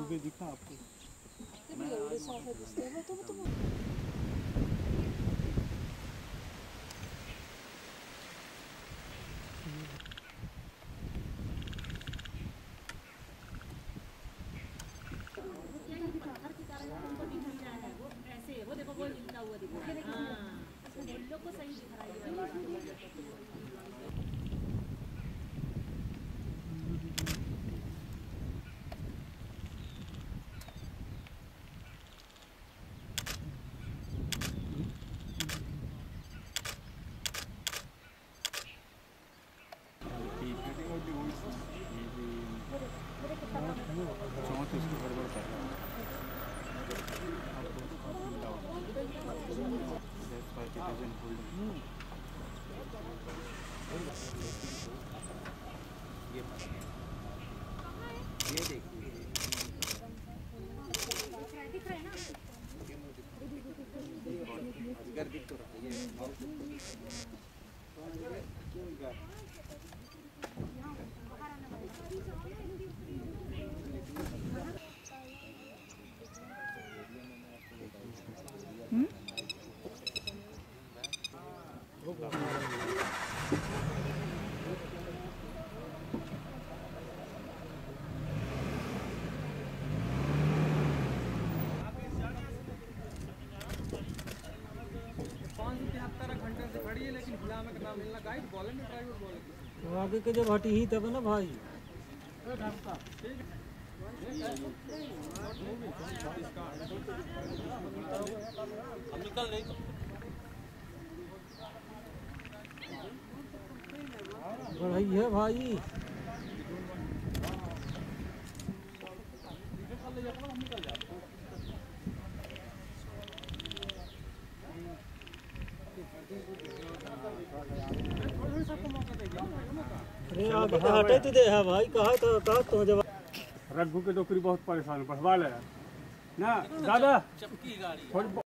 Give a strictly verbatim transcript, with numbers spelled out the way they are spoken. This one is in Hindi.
सुबह दिखा आपको? वो देखो वो हिलता हुआ दिख रहा है। हाँ, लोग को सही दिख रहा है। चौंथ उसको गड़बड़ कर रहा है। That's why it isn't holding. ये ये देखिए दिख रहा है ना? अजगर दिख तो रहा है। ये तो आगे के जब हटी ही तब ना भाई निकल नहीं बढ़ाई है भाई। अरे आगे हटे तो दे है भाई कहा तो कहा तो जब रघु के नौकरी बहुत परेशान बढ़वा ले ना दादा।